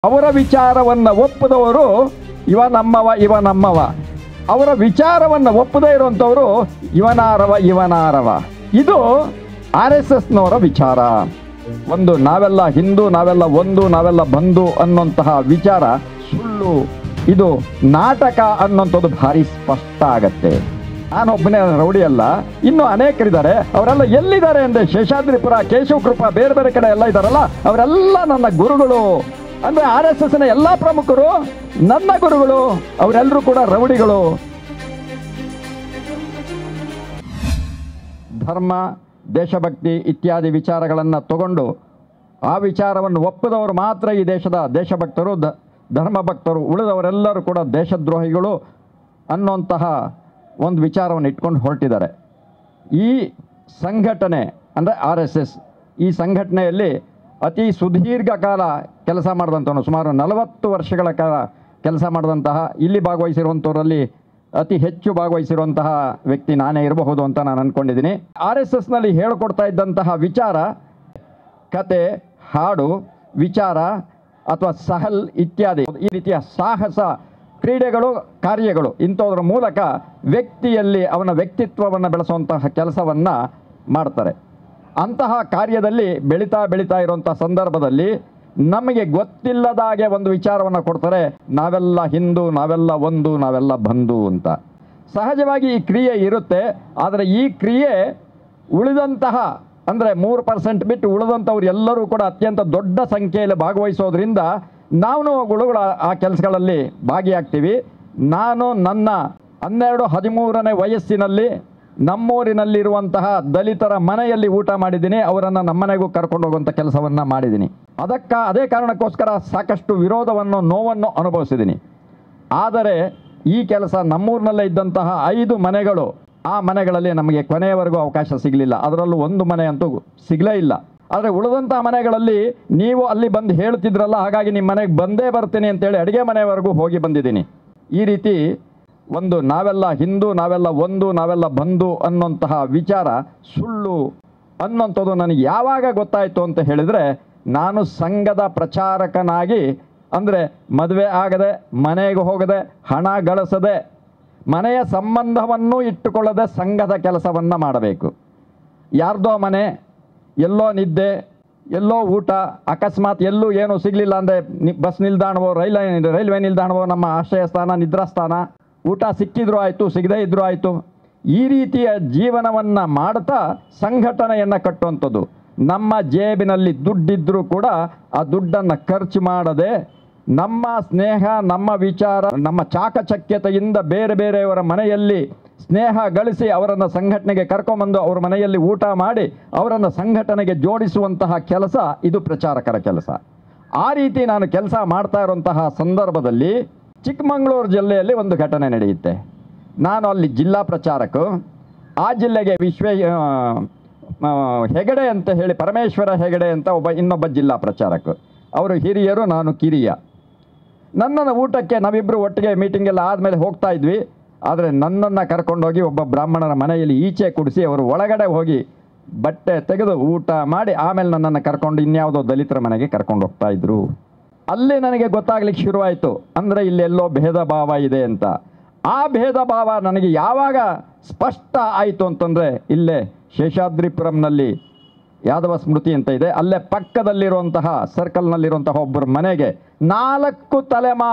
ಅವರ ವಿಚಾರವನ್ನು ಒಪ್ಪದವರು ಇವ ನಮ್ಮವ, ಅವರ ವಿಚಾರವನ್ನು ಒಪ್ಪದೇ ಇರುವಂಥವರು ಇವನಾರವ. ಇದು RSSನವರ ವಿಚಾರ. ಒಂದು ನಾವೆಲ್ಲ ಹಿಂದೂ, ನಾವೆಲ್ಲ ಒಂದು, ನಾವೆಲ್ಲ ಬಂಧು ಅನ್ನುವಂತಹ ವಿಚಾರ ಸುಳ್ಳು. ಇದು ನಾಟಕ ಅನ್ನುವಂಥದ್ದು ಭಾರಿ ಸ್ಪಷ್ಟ ಆಗತ್ತೆ. ನಾನೊಬ್ಬನೇ ರೌಡಿ ಅಲ್ಲ, ಇನ್ನೂ ಅನೇಕರಿದ್ದಾರೆ. ಅವರೆಲ್ಲ ಎಲ್ಲಿದ್ದಾರೆ ಅಂದರೆ ಶೇಷಾದ್ರಿಪುರ, ಕೇಶವಕೃಪ, ಬೇರೆ ಬೇರೆ ಕಡೆ ಎಲ್ಲ ಇದ್ದಾರಲ್ಲ, ಅವರೆಲ್ಲ ನನ್ನ ಗುರುಗಳು. ಅಂದರೆ RSSನ ಎಲ್ಲ ಪ್ರಮುಖರು ನನ್ನ ಗುರುಗಳು. ಅವರೆಲ್ಲರೂ ಕೂಡ ರೌಡಿಗಳು. ಧರ್ಮ, ದೇಶಭಕ್ತಿ ಇತ್ಯಾದಿ ವಿಚಾರಗಳನ್ನು ತಗೊಂಡು ಆ ವಿಚಾರವನ್ನು ಒಪ್ಪದವರು ಮಾತ್ರ ಈ ದೇಶದ ದೇಶಭಕ್ತರು, ಧರ್ಮಭಕ್ತರು. ಉಳಿದವರೆಲ್ಲರೂ ಕೂಡ ದೇಶದ್ರೋಹಿಗಳು ಅನ್ನುವಂತಹ ಒಂದು ವಿಚಾರವನ್ನು ಇಟ್ಕೊಂಡು ಹೊರಟಿದ್ದಾರೆ. ಈ ಸಂಘಟನೆ ಅಂದರೆ RSS, ಈ ಸಂಘಟನೆಯಲ್ಲಿ ಅತಿ ಸುದೀರ್ಘ ಕಾಲ ಕೆಲಸ ಮಾಡಿದಂಥವನು, ಸುಮಾರು 40 ವರ್ಷಗಳ ಕಾಲ ಕೆಲಸ ಮಾಡಿದಂತಹ, ಇಲ್ಲಿ ಭಾಗವಹಿಸಿರುವಂಥವರಲ್ಲಿ ಅತಿ ಹೆಚ್ಚು ಭಾಗವಹಿಸಿರುವಂತಹ ವ್ಯಕ್ತಿ ನಾನೇ ಇರಬಹುದು ಅಂತ ನಾನು ಅಂದ್ಕೊಂಡಿದ್ದೀನಿ. RSSನಲ್ಲಿ ಹೇಳಿಕೊಡ್ತಾ ಇದ್ದಂತಹ ವಿಚಾರ, ಕತೆ, ಹಾಡು, ವಿಚಾರ ಅಥವಾ ಸಹಲ್ ಇತ್ಯಾದಿ ಈ ರೀತಿಯ ಸಾಹಸ ಕ್ರೀಡೆಗಳು, ಕಾರ್ಯಗಳು, ಇಂಥದ್ರ ಮೂಲಕ ವ್ಯಕ್ತಿಯಲ್ಲಿ ಅವನ ವ್ಯಕ್ತಿತ್ವವನ್ನು ಬೆಳೆಸುವಂತಹ ಕೆಲಸವನ್ನು ಮಾಡ್ತಾರೆ. ಅಂತಹ ಕಾರ್ಯದಲ್ಲಿ ಬೆಳೀತಾ ಇರುವಂಥ ಸಂದರ್ಭದಲ್ಲಿ ನಮಗೆ ಗೊತ್ತಿಲ್ಲದಾಗೆ ಒಂದು ವಿಚಾರವನ್ನು ಕೊಡ್ತಾರೆ, ನಾವೆಲ್ಲ ಹಿಂದೂ, ನಾವೆಲ್ಲ ಒಂದು, ನಾವೆಲ್ಲ ಬಂಧು ಅಂತ. ಸಹಜವಾಗಿ ಈ ಕ್ರಿಯೆ ಇರುತ್ತೆ. ಆದರೆ ಈ ಕ್ರಿಯೆ ಉಳಿದಂತಹ ಅಂದರೆ 3% ಬಿಟ್ಟು ಉಳಿದಂಥವ್ರು ಎಲ್ಲರೂ ಕೂಡ ಅತ್ಯಂತ ದೊಡ್ಡ ಸಂಖ್ಯೆಯಲ್ಲಿ ಭಾಗವಹಿಸೋದ್ರಿಂದ ನಾವುಗಳು ಆ ಕೆಲಸಗಳಲ್ಲಿ ಭಾಗಿಯಾಗ್ತೀವಿ. ನಾನು ನನ್ನ 12-13ನೇ ವಯಸ್ಸಿನಲ್ಲಿ ನಮ್ಮೂರಿನಲ್ಲಿರುವಂತಹ ದಲಿತರ ಮನೆಯಲ್ಲಿ ಊಟ ಮಾಡಿದ್ದೀನಿ. ಅವರನ್ನು ನಮ್ಮನೆಗೂ ಕರ್ಕೊಂಡು ಹೋಗುವಂಥ ಕೆಲಸವನ್ನು ಮಾಡಿದ್ದೀನಿ. ಅದೇ ಕಾರಣಕ್ಕೋಸ್ಕರ ಸಾಕಷ್ಟು ವಿರೋಧವನ್ನು, ನೋವನ್ನು ಅನುಭವಿಸಿದ್ದೀನಿ. ಆದರೆ ಈ ಕೆಲಸ ನಮ್ಮೂರಿನಲ್ಲೇ ಇದ್ದಂತಹ 5 ಮನೆಗಳು, ಆ ಮನೆಗಳಲ್ಲಿ ನಮಗೆ ಕೊನೆಯವರೆಗೂ ಅವಕಾಶ ಸಿಗಲಿಲ್ಲ. ಅದರಲ್ಲೂ ಒಂದು ಮನೆ ಅಂತೂ ಸಿಗಲೇ ಇಲ್ಲ. ಆದರೆ ಉಳಿದಂಥ ಮನೆಗಳಲ್ಲಿ ನೀವು ಅಲ್ಲಿ ಬಂದು ಹೇಳ್ತಿದ್ರಲ್ಲ, ಹಾಗಾಗಿ ನಿಮ್ಮ ಮನೆಗೆ ಬಂದೇ ಬರ್ತೀನಿ ಅಂತೇಳಿ ಅಡುಗೆ ಮನೆಯವರೆಗೂ ಹೋಗಿ ಬಂದಿದ್ದೀನಿ. ಈ ರೀತಿ ಒಂದು ನಾವೆಲ್ಲ ಹಿಂದೂ, ನಾವೆಲ್ಲ ಒಂದು, ನಾವೆಲ್ಲ ಬಂಧು ಅನ್ನುವಂತಹ ವಿಚಾರ ಸುಳ್ಳು ಅನ್ನುವಂಥದ್ದು ನನಗೆ ಯಾವಾಗ ಗೊತ್ತಾಯಿತು ಅಂತ ಹೇಳಿದರೆ, ನಾನು ಸಂಘದ ಪ್ರಚಾರಕನಾಗಿ, ಅಂದರೆ ಮದುವೆ ಆಗದೆ, ಮನೆಗೆ ಹೋಗದೆ, ಹಣ ಗಳಿಸದೆ, ಮನೆಯ ಸಂಬಂಧವನ್ನು ಇಟ್ಟುಕೊಳ್ಳದೆ ಸಂಘದ ಕೆಲಸವನ್ನು ಮಾಡಬೇಕು. ಯಾರ್ದೋ ಮನೆ, ಎಲ್ಲೋ ನಿದ್ದೆ, ಎಲ್ಲೋ ಊಟ, ಅಕಸ್ಮಾತ್ ಎಲ್ಲೂ ಏನೂ ಸಿಗಲಿಲ್ಲ ಅಂದರೆ ಬಸ್ ನಿಲ್ದಾಣವೋ, ರೈಲ್ವೆ ನಿಲ್ದಾಣವೋ ನಮ್ಮ ಆಶ್ರಯ ಸ್ಥಾನ, ನಿದ್ರಾ ಸ್ಥಾನ. ಊಟ ಸಿಕ್ಕಿದ್ರೂ ಆಯಿತು, ಸಿಗದೇ ಇದ್ರೂ ಆಯಿತು. ಈ ರೀತಿಯ ಜೀವನವನ್ನು ಮಾಡ್ತಾ ಸಂಘಟನೆಯನ್ನು ಕಟ್ಟುವಂಥದ್ದು. ನಮ್ಮ ಜೇಬಿನಲ್ಲಿ ದುಡ್ಡಿದ್ರೂ ಕೂಡ ಆ ದುಡ್ಡನ್ನು ಖರ್ಚು ಮಾಡದೆ, ನಮ್ಮ ಸ್ನೇಹ, ನಮ್ಮ ವಿಚಾರ, ನಮ್ಮ ಚಾಕಚಕ್ಯತೆಯಿಂದ ಬೇರೆ ಬೇರೆಯವರ ಮನೆಯಲ್ಲಿ ಸ್ನೇಹ ಗಳಿಸಿ ಅವರನ್ನು ಸಂಘಟನೆಗೆ ಕರ್ಕೊಂಬಂದು ಅವ್ರ ಮನೆಯಲ್ಲಿ ಊಟ ಮಾಡಿ ಅವರನ್ನು ಸಂಘಟನೆಗೆ ಜೋಡಿಸುವಂತಹ ಕೆಲಸ ಇದು ಪ್ರಚಾರಕರ ಕೆಲಸ. ಆ ರೀತಿ ನಾನು ಕೆಲಸ ಮಾಡ್ತಾ ಇರುವಂತಹ ಸಂದರ್ಭದಲ್ಲಿ ಚಿಕ್ಕಮಗಳೂರು ಜಿಲ್ಲೆಯಲ್ಲಿ ಒಂದು ಘಟನೆ ನಡೆಯುತ್ತೆ. ನಾನು ಅಲ್ಲಿ ಜಿಲ್ಲಾ ಪ್ರಚಾರಕ. ಆ ಜಿಲ್ಲೆಗೆ ಹೆಗಡೆ ಅಂತ ಹೇಳಿ, ಪರಮೇಶ್ವರ ಹೆಗಡೆ ಅಂತ ಇನ್ನೊಬ್ಬ ಜಿಲ್ಲಾ ಪ್ರಚಾರಕ. ಅವರು ಹಿರಿಯರು, ನಾನು ಕಿರಿಯ. ನನ್ನನ್ನು ಊಟಕ್ಕೆ ನಾವಿಬ್ಬರು ಒಟ್ಟಿಗೆ ಮೀಟಿಂಗ್ ಎಲ್ಲ ಆದಮೇಲೆ ಹೋಗ್ತಾ ಇದ್ವಿ. ಆದರೆ ನನ್ನನ್ನು ಕರ್ಕೊಂಡೋಗಿ ಒಬ್ಬ ಬ್ರಾಹ್ಮಣರ ಮನೆಯಲ್ಲಿ ಈಚೆ ಕುಡಿಸಿ ಅವರು ಒಳಗಡೆ ಹೋಗಿ ಬಟ್ಟೆ ತೆಗೆದು ಊಟ ಮಾಡಿ ಆಮೇಲೆ ನನ್ನನ್ನು ಕರ್ಕೊಂಡು ಇನ್ಯಾವುದೋ ದಲಿತರ ಮನೆಗೆ ಕರ್ಕೊಂಡು ಹೋಗ್ತಾ ಇದ್ರು. ಅಲ್ಲಿ ನನಗೆ ಗೊತ್ತಾಗ್ಲಿಕ್ಕೆ ಶುರುವಾಯಿತು, ಅಂದರೆ ಇಲ್ಲೆಲ್ಲೋ ಭೇದ ಭಾವ ಇದೆ ಅಂತ. ಆ ಭೇದ ಭಾವ ನನಗೆ ಯಾವಾಗ ಸ್ಪಷ್ಟ ಆಯಿತು ಅಂತಂದರೆ, ಇಲ್ಲೇ ಶೇಷಾದ್ರಿಪುರಂನಲ್ಲಿ ಯಾದವ ಸ್ಮೃತಿ ಅಂತ ಇದೆ, ಅಲ್ಲೇ ಪಕ್ಕದಲ್ಲಿರುವಂತಹ ಸರ್ಕಲ್ನಲ್ಲಿರುವಂತಹ ಒಬ್ಬರ ಮನೆಗೆ 4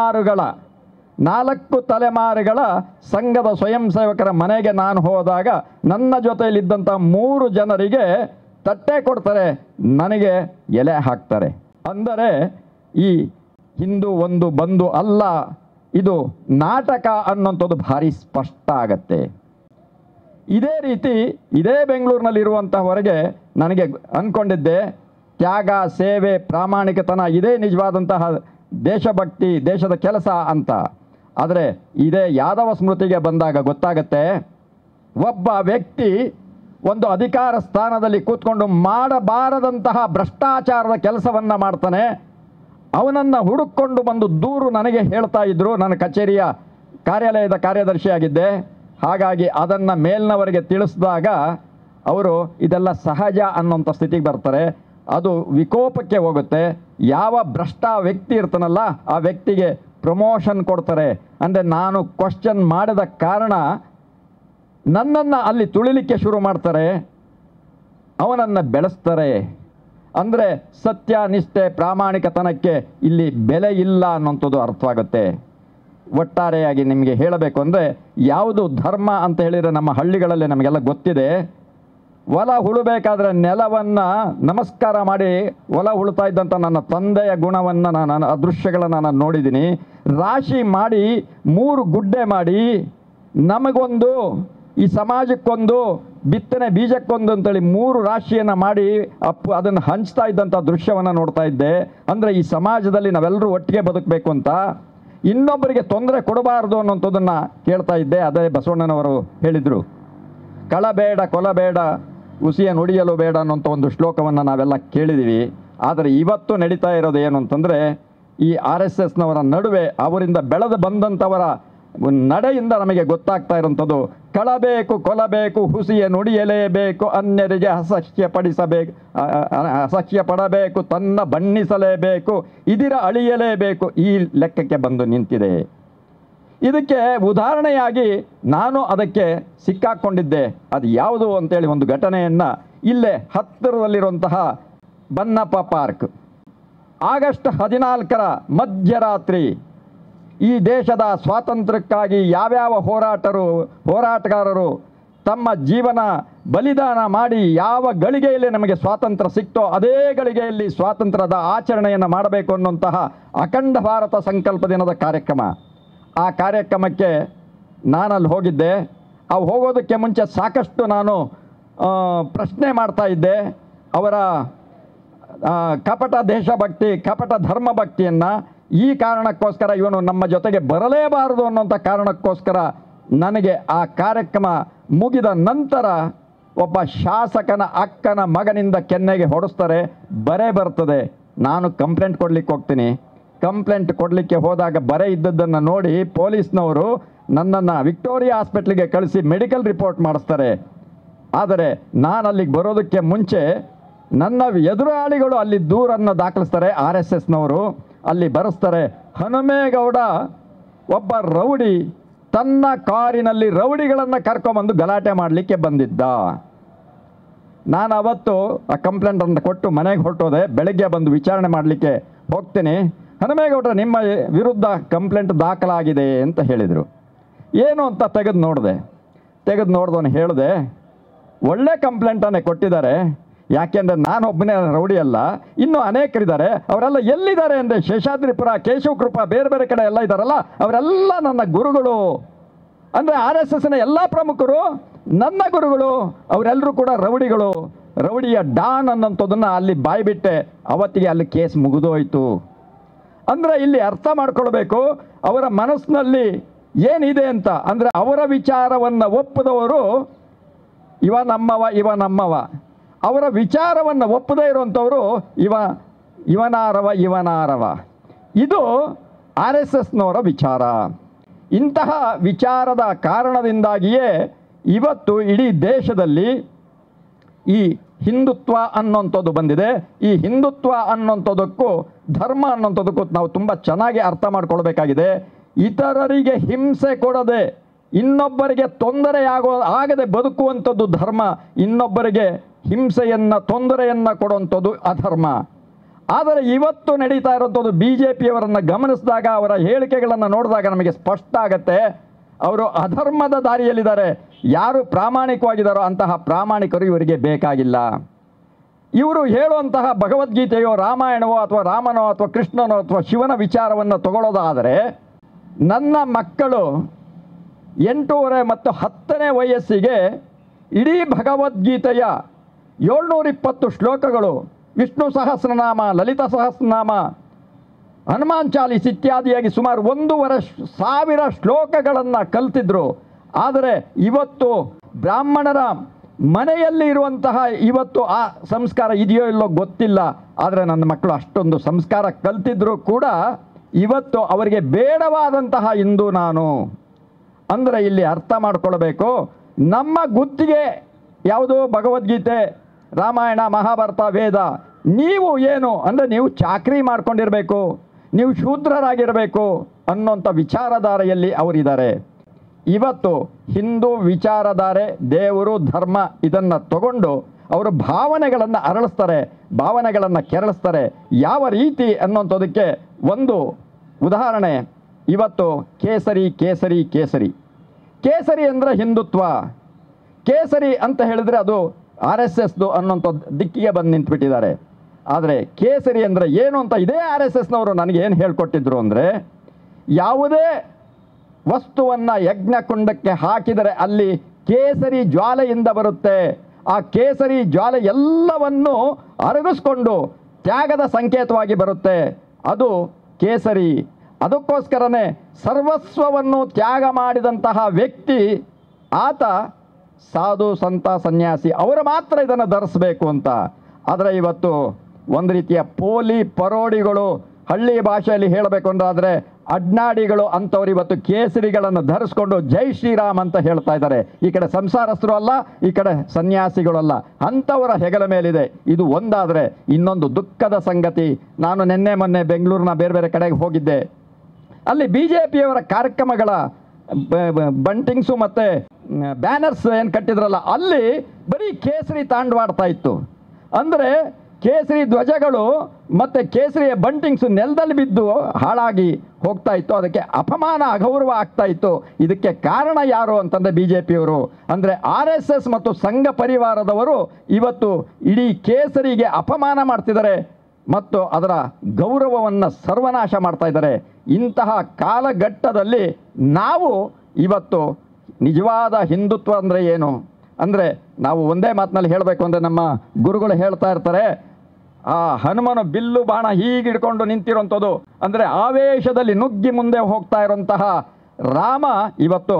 ತಲೆಮಾರುಗಳ ಸಂಘದ ಸ್ವಯಂ ಸೇವಕರ ಮನೆಗೆ ನಾನು ಹೋದಾಗ ನನ್ನ ಜೊತೆಯಲ್ಲಿದ್ದಂಥ 3 ಜನರಿಗೆ ತಟ್ಟೆ ಕೊಡ್ತಾರೆ, ನನಗೆ ಎಲೆ ಹಾಕ್ತಾರೆ. ಅಂದರೆ ಈ ಹಿಂದೂ ಒಂದು ಬಂಧು ಅಲ್ಲ, ಇದು ನಾಟಕ ಅನ್ನೋಂಥದ್ದು ಭಾರಿ ಸ್ಪಷ್ಟ ಆಗತ್ತೆ. ಇದೇ ರೀತಿ ಇದೇ ಬೆಂಗಳೂರಿನಲ್ಲಿರುವಂತಹವರೆಗೆ ನನಗೆ ಅಂದ್ಕೊಂಡಿದ್ದೆ, ತ್ಯಾಗ, ಸೇವೆ, ಪ್ರಾಮಾಣಿಕತನ ಇದೇ ನಿಜವಾದಂತಹ ದೇಶಭಕ್ತಿ, ದೇಶದ ಕೆಲಸ ಅಂತ. ಆದರೆ ಇದೇ ಯಾದವ ಸ್ಮೃತಿಗೆ ಬಂದಾಗ ಗೊತ್ತಾಗತ್ತೆ, ಒಬ್ಬ ವ್ಯಕ್ತಿ ಒಂದು ಅಧಿಕಾರ ಸ್ಥಾನದಲ್ಲಿ ಕೂತ್ಕೊಂಡು ಮಾಡಬಾರದಂತಹ ಭ್ರಷ್ಟಾಚಾರದ ಕೆಲಸವನ್ನು ಮಾಡ್ತಾನೆ. ಅವನನ್ನು ಹುಡುಕೊಂಡು ಬಂದು ದೂರು ನನಗೆ ಹೇಳ್ತಾ ಇದ್ದರು. ನನ್ನ ಕಚೇರಿಯ ಕಾರ್ಯಾಲಯದ ಕಾರ್ಯದರ್ಶಿಯಾಗಿದ್ದೆ. ಹಾಗಾಗಿ ಅದನ್ನು ಮೇಲ್ನವರಿಗೆ ತಿಳಿಸಿದಾಗ ಅವರು ಇದೆಲ್ಲ ಸಹಜ ಅನ್ನೋಂಥ ಸ್ಥಿತಿಗೆ ಬರ್ತಾರೆ. ಅದು ವಿಕೋಪಕ್ಕೆ ಹೋಗುತ್ತೆ. ಯಾವ ಭ್ರಷ್ಟ ವ್ಯಕ್ತಿ ಇರ್ತಾನಲ್ಲ ಆ ವ್ಯಕ್ತಿಗೆ ಪ್ರಮೋಷನ್ ಕೊಡ್ತಾರೆ. ಅಂದರೆ ನಾನು ಕ್ವಶನ್ ಮಾಡಿದ ಕಾರಣ ನನ್ನನ್ನು ಅಲ್ಲಿ ತುಳಿಲಿಕ್ಕೆ ಶುರು ಮಾಡ್ತಾರೆ, ಅವನನ್ನು ಬೆಳೆಸ್ತಾರೆ. ಅಂದರೆ ಸತ್ಯ, ನಿಷ್ಠೆ, ಪ್ರಾಮಾಣಿಕತನಕ್ಕೆ ಇಲ್ಲಿ ಬೆಲೆ ಇಲ್ಲ ಅನ್ನೋಂಥದ್ದು ಅರ್ಥವಾಗುತ್ತೆ. ಒಟ್ಟಾರೆಯಾಗಿ ನಿಮಗೆ ಹೇಳಬೇಕು ಅಂದರೆ ಯಾವುದು ಧರ್ಮ ಅಂತ ಹೇಳಿದರೆ ನಮ್ಮ ಹಳ್ಳಿಗಳಲ್ಲಿ ನಮಗೆಲ್ಲ ಗೊತ್ತಿದೆ. ಹೊಲ ಉಳಬೇಕಾದ್ರೆ ನೆಲವನ್ನು ನಮಸ್ಕಾರ ಮಾಡಿ ಹೊಲ ಉಳ್ತಾ ಇದ್ದಂಥ ನನ್ನ ತಂದೆಯ ಗುಣವನ್ನು ನಾನು ಆ ದೃಶ್ಯಗಳನ್ನು ನಾನು ನೋಡಿದ್ದೀನಿ. ರಾಶಿ ಮಾಡಿ 3 ಗುಡ್ಡೆ ಮಾಡಿ ನಮಗೊಂದು, ಈ ಸಮಾಜಕ್ಕೊಂದು, ಬಿತ್ತನೆ ಬೀಜಕ್ಕೊಂದು ಅಂತೇಳಿ 3 ರಾಶಿಯನ್ನು ಮಾಡಿ ಅದನ್ನು ಹಂಚ್ತಾ ಇದ್ದಂಥ ದೃಶ್ಯವನ್ನು ನೋಡ್ತಾ ಇದ್ದೆ. ಅಂದರೆ ಈ ಸಮಾಜದಲ್ಲಿ ನಾವೆಲ್ಲರೂ ಒಟ್ಟಿಗೆ ಬದುಕಬೇಕು ಅಂತ, ಇನ್ನೊಬ್ಬರಿಗೆ ತೊಂದರೆ ಕೊಡಬಾರ್ದು ಅನ್ನೋಂಥದ್ದನ್ನು ಕೇಳ್ತಾ ಇದ್ದೆ. ಅದೇ ಬಸವಣ್ಣನವರು ಹೇಳಿದರು, ಕಳಬೇಡ, ಕೊಲಬೇಡ, ಹುಸಿಯ ನುಡಿಯಲು ಬೇಡ ಅನ್ನೋಂಥ ಒಂದು ಶ್ಲೋಕವನ್ನು ನಾವೆಲ್ಲ ಕೇಳಿದ್ದೀವಿ. ಆದರೆ ಇವತ್ತು ನಡೀತಾ ಇರೋದು ಏನು ಅಂತಂದರೆ, ಈ RSSನವರ ನಡುವೆ ಅವರಿಂದ ಬೆಳೆದು ಬಂದಂಥವರ ನಡೆಯಿಂದ ನಮಗೆ ಗೊತ್ತಾಗ್ತಾ ಇರೋಂಥದ್ದು, ಕಳಬೇಕು, ಕೊಲಬೇಕು, ಹುಸಿಯ ನುಡಿಯಲೇಬೇಕು, ಅನ್ಯರಿಗೆ ಅಸಹ್ಯ ಪಡಬೇಕು, ತನ್ನ ಬಣ್ಣಿಸಲೇಬೇಕು, ಇದಿರ ಅಳಿಯಲೇಬೇಕು, ಈ ಲೆಕ್ಕಕ್ಕೆ ಬಂದು ನಿಂತಿದೆ. ಇದಕ್ಕೆ ಉದಾಹರಣೆಯಾಗಿ ನಾನು ಅದಕ್ಕೆ ಸಿಕ್ಕಾಕ್ಕೊಂಡಿದ್ದೆ. ಅದು ಯಾವುದು ಅಂತೇಳಿ ಒಂದು ಘಟನೆಯನ್ನು ಇಲ್ಲೇ ಹತ್ತಿರದಲ್ಲಿರುವಂತಹ ಬನ್ನಪ್ಪ ಪಾರ್ಕ್, ಆಗಸ್ಟ್ 14ರ ಮಧ್ಯರಾತ್ರಿ ಈ ದೇಶದ ಸ್ವಾತಂತ್ರ್ಯಕ್ಕಾಗಿ ಯಾವ್ಯಾವ ಹೋರಾಟಗಾರರು ತಮ್ಮ ಜೀವನ ಬಲಿದಾನ ಮಾಡಿ ಯಾವ ಗಳಿಗೆಯಲ್ಲಿ ನಮಗೆ ಸ್ವಾತಂತ್ರ್ಯ ಸಿಕ್ತೋ ಅದೇ ಗಳಿಗೆಯಲ್ಲಿ ಸ್ವಾತಂತ್ರ್ಯದ ಆಚರಣೆಯನ್ನು ಮಾಡಬೇಕು ಅನ್ನುವಂತಹ ಅಖಂಡ ಭಾರತ ಸಂಕಲ್ಪ ದಿನದ ಕಾರ್ಯಕ್ರಮ. ಆ ಕಾರ್ಯಕ್ರಮಕ್ಕೆ ನಾನಲ್ಲಿ ಹೋಗಿದ್ದೆ. ಹೋಗೋದಕ್ಕೆ ಮುಂಚೆ ಸಾಕಷ್ಟು ನಾನು ಪ್ರಶ್ನೆ ಮಾಡ್ತಾ ಇದ್ದೆ. ಅವರ ಕಪಟ ದೇಶಭಕ್ತಿ, ಕಪಟ ಧರ್ಮಭಕ್ತಿಯನ್ನು ಈ ಕಾರಣಕ್ಕೋಸ್ಕರ ಇವನು ನಮ್ಮ ಜೊತೆಗೆ ಬರಲೇಬಾರದು ಅನ್ನೋಂಥ ಕಾರಣಕ್ಕೋಸ್ಕರ ನನಗೆ ಆ ಕಾರ್ಯಕ್ರಮ ಮುಗಿದ ನಂತರ ಒಬ್ಬ ಶಾಸಕನ ಅಕ್ಕನ ಮಗನಿಂದ ಕೆನ್ನೆಗೆ ಹೊಡೆಸ್ತಾರೆ, ಬರೆ ಬರ್ತದೆ. ನಾನು ಕಂಪ್ಲೇಂಟ್ ಕೊಡಲಿಕ್ಕೆ ಹೋಗ್ತೀನಿ. ಕಂಪ್ಲೇಂಟ್ ಕೊಡಲಿಕ್ಕೆ ಹೋದಾಗ ಬರೆ ಇದ್ದದ್ದನ್ನು ನೋಡಿ ಪೊಲೀಸ್ನವರು ನನ್ನನ್ನು ವಿಕ್ಟೋರಿಯಾ ಹಾಸ್ಪಿಟ್ಲಿಗೆ ಕಳಿಸಿ ಮೆಡಿಕಲ್ ರಿಪೋರ್ಟ್ ಮಾಡಿಸ್ತಾರೆ. ಆದರೆ ನಾನು ಅಲ್ಲಿಗೆ ಬರೋದಕ್ಕೆ ಮುಂಚೆ ನನ್ನ ಎದುರಾಳಿಗಳು ಅಲ್ಲಿ ದೂರನ್ನು ದಾಖಲಿಸ್ತಾರೆ. RSSನವರು ಅಲ್ಲಿ ಬರೆಸ್ತಾರೆ, ಹನುಮೇಗೌಡ ಒಬ್ಬ ರೌಡಿ ತನ್ನ ಕಾರಿನಲ್ಲಿ ರೌಡಿಗಳನ್ನು ಕರ್ಕೊಂಬಂದು ಗಲಾಟೆ ಮಾಡಲಿಕ್ಕೆ ಬಂದಿದ್ದ. ನಾನು ಅವತ್ತು ಆ ಕಂಪ್ಲೇಂಟನ್ನು ಕೊಟ್ಟು ಮನೆಗೆ ಹೊರಟೋದೆ. ಬೆಳಗ್ಗೆ ಬಂದು ವಿಚಾರಣೆ ಮಾಡಲಿಕ್ಕೆ ಹೋಗ್ತೀನಿ. ಹನುಮೇಗೌಡರ ನಿಮ್ಮ ವಿರುದ್ಧ ಕಂಪ್ಲೇಂಟ್ ದಾಖಲಾಗಿದೆ ಅಂತ ಹೇಳಿದರು. ಏನು ಅಂತ ತೆಗೆದು ನೋಡ್ದವನು ಹೇಳಿದೆ, ಒಳ್ಳೆ ಕಂಪ್ಲೇಂಟನ್ನೇ ಕೊಟ್ಟಿದ್ದಾರೆ. ಯಾಕೆಂದರೆ ನಾನೊಬ್ಬನೇ ರೌಡಿ ಅಲ್ಲ, ಇನ್ನೂ ಅನೇಕರಿದ್ದಾರೆ. ಅವರೆಲ್ಲ ಎಲ್ಲಿದ್ದಾರೆ ಅಂದರೆ ಶೇಷಾದ್ರಿಪುರ, ಕೇಶವಕೃಪ, ಬೇರೆ ಬೇರೆ ಕಡೆ ಎಲ್ಲ ಇದ್ದಾರಲ್ಲ, ಅವರೆಲ್ಲ ನನ್ನ ಗುರುಗಳು. ಅಂದರೆ RSSನ ಎಲ್ಲ ಪ್ರಮುಖರು ನನ್ನ ಗುರುಗಳು. ಅವರೆಲ್ಲರೂ ಕೂಡ ರೌಡಿಗಳು, ರೌಡಿಯ ಡಾನ್ ಅನ್ನೋಂಥದ್ದನ್ನು ಅಲ್ಲಿ ಬಾಯ್ಬಿಟ್ಟೆ. ಅವತ್ತಿಗೆ ಅಲ್ಲಿ ಕೇಸ್ ಮುಗಿದೋಯ್ತು. ಅಂದರೆ ಇಲ್ಲಿ ಅರ್ಥ ಮಾಡ್ಕೊಳ್ಬೇಕು ಅವರ ಮನಸ್ಸಿನಲ್ಲಿ ಏನಿದೆ ಅಂತ. ಅಂದರೆ ಅವರ ವಿಚಾರವನ್ನು ಒಪ್ಪದವರು ಇವ ನಮ್ಮವ, ಅವರ ವಿಚಾರವನ್ನು ಒಪ್ಪದೇ ಇರುವಂಥವರು ಇವನಾರವ. ಇದು RSSನವರ ವಿಚಾರ. ಇಂತಹ ವಿಚಾರದ ಕಾರಣದಿಂದಾಗಿಯೇ ಇವತ್ತು ಇಡೀ ದೇಶದಲ್ಲಿ ಈ ಹಿಂದುತ್ವ ಅನ್ನೋಂಥದ್ದು ಬಂದಿದೆ. ಈ ಹಿಂದುತ್ವ ಅನ್ನೋಂಥದ್ದಕ್ಕೂ ಧರ್ಮ ಅನ್ನೋಂಥದ್ದಕ್ಕೂ ನಾವು ತುಂಬ ಚೆನ್ನಾಗಿ ಅರ್ಥ ಮಾಡ್ಕೊಳ್ಬೇಕಾಗಿದೆ. ಇತರರಿಗೆ ಹಿಂಸೆ ಕೊಡದೆ, ಇನ್ನೊಬ್ಬರಿಗೆ ಆಗದೆ ಬದುಕುವಂಥದ್ದು ಧರ್ಮ. ಇನ್ನೊಬ್ಬರಿಗೆ ಹಿಂಸೆಯನ್ನು, ತೊಂದರೆಯನ್ನು ಕೊಡುವಂಥದ್ದು ಅಧರ್ಮ. ಆದರೆ ಇವತ್ತು ನಡೀತಾ ಇರೋಂಥದ್ದು BJPಯವರನ್ನು ಗಮನಿಸಿದಾಗ, ಅವರ ಹೇಳಿಕೆಗಳನ್ನು ನೋಡಿದಾಗ ನಮಗೆ ಸ್ಪಷ್ಟ ಆಗುತ್ತೆ, ಅವರು ಅಧರ್ಮದ ದಾರಿಯಲ್ಲಿದ್ದಾರೆ. ಯಾರು ಪ್ರಾಮಾಣಿಕವಾಗಿದ್ದಾರೋ ಅಂತಹ ಪ್ರಾಮಾಣಿಕರು ಇವರಿಗೆ ಬೇಕಾಗಿಲ್ಲ. ಇವರು ಹೇಳುವಂತಹ ಭಗವದ್ಗೀತೆಯೋ, ರಾಮಾಯಣವೋ, ಅಥವಾ ರಾಮನೋ, ಅಥವಾ ಕೃಷ್ಣನೋ, ಅಥವಾ ಶಿವನ ವಿಚಾರವನ್ನು ತಗೊಳ್ಳೋದಾದರೆ, ನನ್ನ ಮಕ್ಕಳು 8 ಮತ್ತು 10ನೇ ವಯಸ್ಸಿಗೆ ಇಡೀ ಭಗವದ್ಗೀತೆಯ 720 ಶ್ಲೋಕಗಳು, ವಿಷ್ಣು ಸಹಸ್ರನಾಮ, ಲಲಿತ ಸಹಸ್ರನಾಮ, ಹನುಮಾನ್ ಚಾಲೀಸ್ ಇತ್ಯಾದಿಯಾಗಿ ಸುಮಾರು 1,500 ಶ್ಲೋಕಗಳನ್ನು ಕಲ್ತಿದ್ರು. ಆದರೆ ಇವತ್ತು ಬ್ರಾಹ್ಮಣರ ಮನೆಯಲ್ಲಿ ಇರುವಂತಹ ಇವತ್ತು ಆ ಸಂಸ್ಕಾರ ಇದೆಯೋ ಇಲ್ಲೋ ಗೊತ್ತಿಲ್ಲ. ಆದರೆ ನನ್ನ ಮಕ್ಕಳು ಅಷ್ಟೊಂದು ಸಂಸ್ಕಾರ ಕಲ್ತಿದ್ರು ಕೂಡ ಇವತ್ತು ಅವರಿಗೆ ಬೇಡವಾದಂತಹ ಹಿಂದೂ ನಾನು. ಅಂದರೆ ಇಲ್ಲಿ ಅರ್ಥ ಮಾಡ್ಕೊಳ್ಬೇಕು, ನಮ್ಮ ಗುತ್ತಿಗೆ ಯಾವುದು? ಭಗವದ್ಗೀತೆ, ರಾಮಾಯಣ, ಮಹಾಭಾರತ, ವೇದ. ನೀವು ಏನು ಅಂದರೆ ನೀವು ಚಾಕ್ರಿ ಮಾಡ್ಕೊಂಡಿರಬೇಕು, ನೀವು ಶೂದ್ರರಾಗಿರಬೇಕು ಅನ್ನೋಂಥ ವಿಚಾರಧಾರೆಯಲ್ಲಿ ಅವರಿದ್ದಾರೆ. ಇವತ್ತು ಹಿಂದೂ ವಿಚಾರಧಾರೆ, ದೇವರು, ಧರ್ಮ ಇದನ್ನು ತಗೊಂಡು ಅವರು ಭಾವನೆಗಳನ್ನು ಅರಳಿಸ್ತಾರೆ, ಭಾವನೆಗಳನ್ನು ಕೆರಳಿಸ್ತಾರೆ. ಯಾವ ರೀತಿ ಅನ್ನೋಂಥದಕ್ಕೆ ಒಂದು ಉದಾಹರಣೆ, ಇವತ್ತು ಕೇಸರಿ ಕೇಸರಿ ಕೇಸರಿ ಕೇಸರಿ ಅಂದರೆ ಹಿಂದುತ್ವ, ಕೇಸರಿ ಅಂತ ಹೇಳಿದರೆ ಅದು RSSದು ಅನ್ನೋಂಥ ದಿಕ್ಕಿಗೆ ಬಂದು ನಿಂತುಬಿಟ್ಟಿದ್ದಾರೆ. ಆದರೆ ಕೇಸರಿ ಅಂದರೆ ಏನು ಅಂತ ಇದೇ RSSನವರು ನನಗೇನು ಹೇಳ್ಕೊಟ್ಟಿದ್ರು ಅಂದರೆ, ಯಾವುದೇ ವಸ್ತುವನ್ನು ಯಜ್ಞಕುಂಡಕ್ಕೆ ಹಾಕಿದರೆ ಅಲ್ಲಿ ಕೇಸರಿ ಜ್ವಾಲೆಯಿಂದ ಬರುತ್ತೆ, ಆ ಕೇಸರಿ ಜ್ವಾಲೆ ಎಲ್ಲವನ್ನು ಅರಗಿಸ್ಕೊಂಡು ತ್ಯಾಗದ ಸಂಕೇತವಾಗಿ ಬರುತ್ತೆ, ಅದು ಕೇಸರಿ. ಅದಕ್ಕೋಸ್ಕರನೇ ಸರ್ವಸ್ವವನ್ನು ತ್ಯಾಗ ಮಾಡಿದಂತಹ ವ್ಯಕ್ತಿ ಆತ ಸಾಧು ಸಂತ ಸನ್ಯಾಸಿ, ಅವರು ಮಾತ್ರ ಇದನ್ನು ಧರಿಸಬೇಕು ಅಂತ. ಆದರೆ ಇವತ್ತು ಒಂದು ರೀತಿಯ ಪೋಲಿ ಪರೋಡಿಗಳು, ಹಳ್ಳಿ ಭಾಷೆಯಲ್ಲಿ ಹೇಳಬೇಕು ಅಂತಾದರೆ ಅಡ್ನಾಡಿಗಳು ಅಂಥವ್ರು ಇವತ್ತು ಕೇಸರಿಗಳನ್ನು ಧರಿಸ್ಕೊಂಡು ಜೈ ಶ್ರೀರಾಮ್ ಅಂತ ಹೇಳ್ತಾ ಇದ್ದಾರೆ. ಈ ಕಡೆ ಸಂಸಾರಸ್ಥರು ಅಲ್ಲ, ಈ ಕಡೆ ಸನ್ಯಾಸಿಗಳಲ್ಲ, ಅಂಥವರ ಹೆಗಲ ಮೇಲಿದೆ. ಇದು ಒಂದಾದರೆ ಇನ್ನೊಂದು ದುಃಖದ ಸಂಗತಿ. ನಾನು ನಿನ್ನೆ ಮೊನ್ನೆ ಬೆಂಗಳೂರಿನ ಬೇರೆ ಬೇರೆ ಕಡೆಗೆ ಹೋಗಿದ್ದೆ. ಅಲ್ಲಿ BJPಯವರ ಕಾರ್ಯಕ್ರಮಗಳ ಬಂಟಿಂಗ್ಸು ಮತ್ತು ಬ್ಯಾನರ್ಸ್ ಏನು ಕಟ್ಟಿದ್ರಲ್ಲ, ಅಲ್ಲಿ ಬರೀ ಕೇಸರಿ ತಾಂಡವಾಡ್ತಾ ಇತ್ತು. ಅಂದರೆ ಕೇಸರಿ ಧ್ವಜಗಳು ಮತ್ತು ಕೇಸರಿಯ ಬಂಟಿಂಗ್ಸು ನೆಲದಲ್ಲಿ ಬಿದ್ದು ಹಾಳಾಗಿ ಹೋಗ್ತಾ ಇತ್ತು, ಅದಕ್ಕೆ ಅಪಮಾನ ಅಗೌರವ ಆಗ್ತಾ ಇತ್ತು. ಇದಕ್ಕೆ ಕಾರಣ ಯಾರು ಅಂತಂದರೆ BJPಯವರು, ಅಂದರೆ RSS ಮತ್ತು ಸಂಘ ಪರಿವಾರದವರು ಇವತ್ತು ಇಡೀ ಕೇಸರಿಗೆ ಅಪಮಾನ ಮಾಡ್ತಿದ್ದಾರೆ ಮತ್ತು ಅದರ ಗೌರವವನ್ನು ಸರ್ವನಾಶ ಮಾಡ್ತಾ ಇದ್ದಾರೆ. ಇಂತಹ ಕಾಲಘಟ್ಟದಲ್ಲಿ ನಾವು ಇವತ್ತು ನಿಜವಾದ ಹಿಂದುತ್ವ ಅಂದರೆ ಏನು ಅಂದರೆ, ನಾವು ಒಂದೇ ಮಾತಿನಲ್ಲಿ ಹೇಳಬೇಕು ಅಂದರೆ ನಮ್ಮ ಗುರುಗಳು ಹೇಳ್ತಾ ಇರ್ತಾರೆ, ಆ ಹನುಮನ ಬಿಲ್ಲು ಬಾಣ ಹೀಗಿಡ್ಕೊಂಡು ನಿಂತಿರೋಂಥದ್ದು ಅಂದರೆ ಆವೇಶದಲ್ಲಿ ನುಗ್ಗಿ ಮುಂದೆ ಹೋಗ್ತಾ ಇರೋಂತಹ ರಾಮ ಇವತ್ತು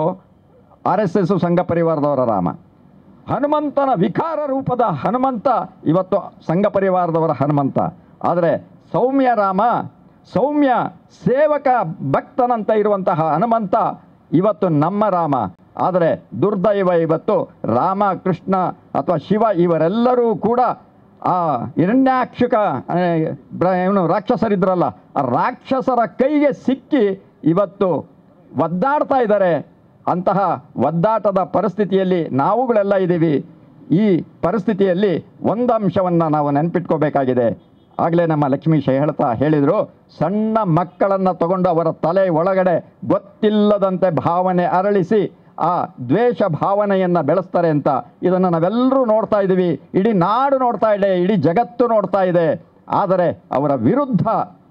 RSS ಸಂಘ ಪರಿವಾರದವರ ರಾಮ. ಹನುಮಂತನ ವಿಕಾರ ರೂಪದ ಹನುಮಂತ ಇವತ್ತು ಸಂಘ ಪರಿವಾರದವರ ಹನುಮಂತ. ಆದರೆ ಸೌಮ್ಯ ರಾಮ, ಸೌಮ್ಯ ಸೇವಕ ಭಕ್ತನಂತ ಇರುವಂತಹ ಹನುಮಂತ ಇವತ್ತು ನಮ್ಮ ರಾಮ. ಆದರೆ ದುರ್ದೈವ ಇವತ್ತು ರಾಮ, ಕೃಷ್ಣ ಅಥವಾ ಶಿವ ಇವರೆಲ್ಲರೂ ಕೂಡ ಆ ಹಿರಣ್ಯಾಕ್ಷಕ ಏನು ರಾಕ್ಷಸರಿದ್ರಲ್ಲ, ಆ ರಾಕ್ಷಸರ ಕೈಗೆ ಸಿಕ್ಕಿ ಇವತ್ತು ಒದ್ದಾಡ್ತಾ ಇದ್ದಾರೆ. ಅಂತಹ ಒದ್ದಾಟದ ಪರಿಸ್ಥಿತಿಯಲ್ಲಿ ನಾವುಗಳೆಲ್ಲ ಇದ್ದೀವಿ. ಈ ಪರಿಸ್ಥಿತಿಯಲ್ಲಿ ಒಂದು ಅಂಶವನ್ನು ನಾವು ನೆನಪಿಟ್ಕೋಬೇಕಾಗಿದೆ. ಆಗಲೇ ನಮ್ಮ ಲಕ್ಷ್ಮೀಶ ಹೇಳಿದರು, ಸಣ್ಣ ಮಕ್ಕಳನ್ನು ತಗೊಂಡು ಅವರ ತಲೆ ಒಳಗಡೆ ಗೊತ್ತಿಲ್ಲದಂತೆ ಭಾವನೆ ಅರಳಿಸಿ ಆ ದ್ವೇಷ ಭಾವನೆಯನ್ನು ಬೆಳೆಸ್ತಾರೆ ಅಂತ. ಇದನ್ನು ನಾವೆಲ್ಲರೂ ನೋಡ್ತಾ ಇದ್ದೀವಿ, ಇಡೀ ನಾಡು ನೋಡ್ತಾ ಇದೆ, ಇಡೀ ಜಗತ್ತು ನೋಡ್ತಾ ಇದೆ. ಆದರೆ ಅವರ ವಿರುದ್ಧ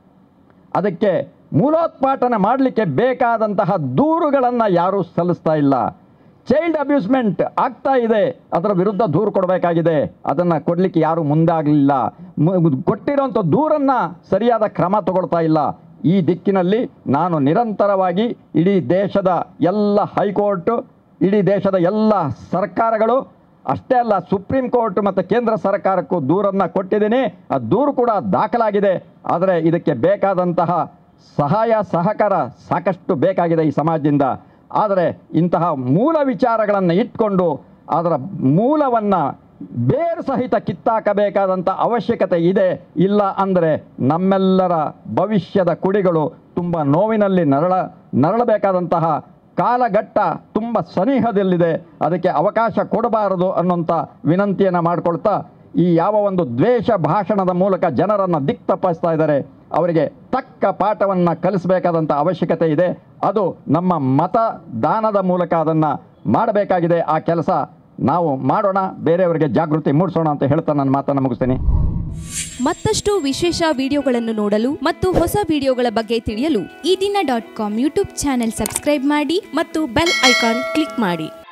ಅದಕ್ಕೆ ಮೂಲೋತ್ಪಾಟನೆ ಮಾಡಲಿಕ್ಕೆ ಬೇಕಾದಂತಹ ದೂರುಗಳನ್ನು ಯಾರೂ ಸಲ್ಲಿಸ್ತಾ ಇಲ್ಲ. ಚೈಲ್ಡ್ ಅಬ್ಯೂಸ್ಮೆಂಟ್ ಆಗ್ತಾ ಇದೆ, ಅದರ ವಿರುದ್ಧ ದೂರು ಕೊಡಬೇಕಾಗಿದೆ, ಅದನ್ನು ಕೊಡಲಿಕ್ಕೆ ಯಾರೂ ಮುಂದಾಗಲಿಲ್ಲ. ಕೊಟ್ಟಿರೋಂಥ ದೂರನ್ನು ಸರಿಯಾದ ಕ್ರಮ ತಗೊಳ್ತಾ ಇಲ್ಲ. ಈ ದಿಕ್ಕಿನಲ್ಲಿ ನಾನು ನಿರಂತರವಾಗಿ ಇಡೀ ದೇಶದ ಎಲ್ಲ ಹೈಕೋರ್ಟು, ಇಡೀ ದೇಶದ ಎಲ್ಲ ಸರ್ಕಾರಗಳು, ಅಷ್ಟೇ ಅಲ್ಲ ಸುಪ್ರೀಂ ಕೋರ್ಟ್ ಮತ್ತು ಕೇಂದ್ರ ಸರ್ಕಾರಕ್ಕೂ ದೂರನ್ನು ಕೊಟ್ಟಿದ್ದೀನಿ. ಆ ದೂರು ಕೂಡ ದಾಖಲಾಗಿದೆ. ಆದರೆ ಇದಕ್ಕೆ ಬೇಕಾದಂತಹ ಸಹಾಯ ಸಹಕಾರ ಸಾಕಷ್ಟು ಬೇಕಾಗಿದೆ ಈ ಸಮಾಜದಿಂದ. ಆದರೆ ಇಂತಹ ಮೂಲ ವಿಚಾರಗಳನ್ನು ಇಟ್ಕೊಂಡು ಅದರ ಮೂಲವನ್ನು ಬೇರು ಸಹಿತ ಕಿತ್ತಾಕಬೇಕಾದಂಥ ಅವಶ್ಯಕತೆ ಇದೆ. ಇಲ್ಲ ಅಂದರೆ ನಮ್ಮೆಲ್ಲರ ಭವಿಷ್ಯದ ಕುಡಿಗಳು ತುಂಬ ನೋವಿನಲ್ಲಿ ನರಳಬೇಕಾದಂತಹ ಕಾಲಘಟ್ಟ ತುಂಬ ಸನಿಹದಲ್ಲಿದೆ. ಅದಕ್ಕೆ ಅವಕಾಶ ಕೊಡಬಾರದು ಅನ್ನೋಂಥ ವಿನಂತಿಯನ್ನು ಮಾಡಿಕೊಳ್ತಾ, ಈ ಯಾವ ಒಂದು ದ್ವೇಷ ಭಾಷಣದ ಮೂಲಕ ಜನರನ್ನು ದಿಕ್ತಪ್ಪಿಸ್ತಾ ಇದ್ದಾರೆ, ಅವರಿಗೆ ತಕ್ಕ ಪಾಠವನ್ನು ಕಲಿಸಬೇಕಾದಂಥ ಅವಶ್ಯಕತೆ ಇದೆ. ಅದು ನಮ್ಮ ಮತದಾನದ ಮೂಲಕ ಅದನ್ನು ಮಾಡಬೇಕಾಗಿದೆ. ಆ ಕೆಲಸ ನಾವು ಮಾಡೋಣ, ಬೇರೆಯವರಿಗೆ ಜಾಗೃತಿ ಮೂಡಿಸೋಣ ಅಂತ ಹೇಳ್ತಾ ನನ್ನ ಮಾತನ್ನು ಮುಗಿಸ್ತೀನಿ. ಮತ್ತಷ್ಟು ವಿಶೇಷ ವಿಡಿಯೋಗಳನ್ನು ನೋಡಲು ಮತ್ತು ಹೊಸ ವಿಡಿಯೋಗಳ ಬಗ್ಗೆ ತಿಳಿಯಲು ಈ ದಿನ .com ಯೂಟ್ಯೂಬ್ ಚಾನೆಲ್ ಸಬ್ಸ್ಕ್ರೈಬ್ ಮಾಡಿ ಮತ್ತು ಬೆಲ್ ಐಕಾನ್ ಕ್ಲಿಕ್ ಮಾಡಿ.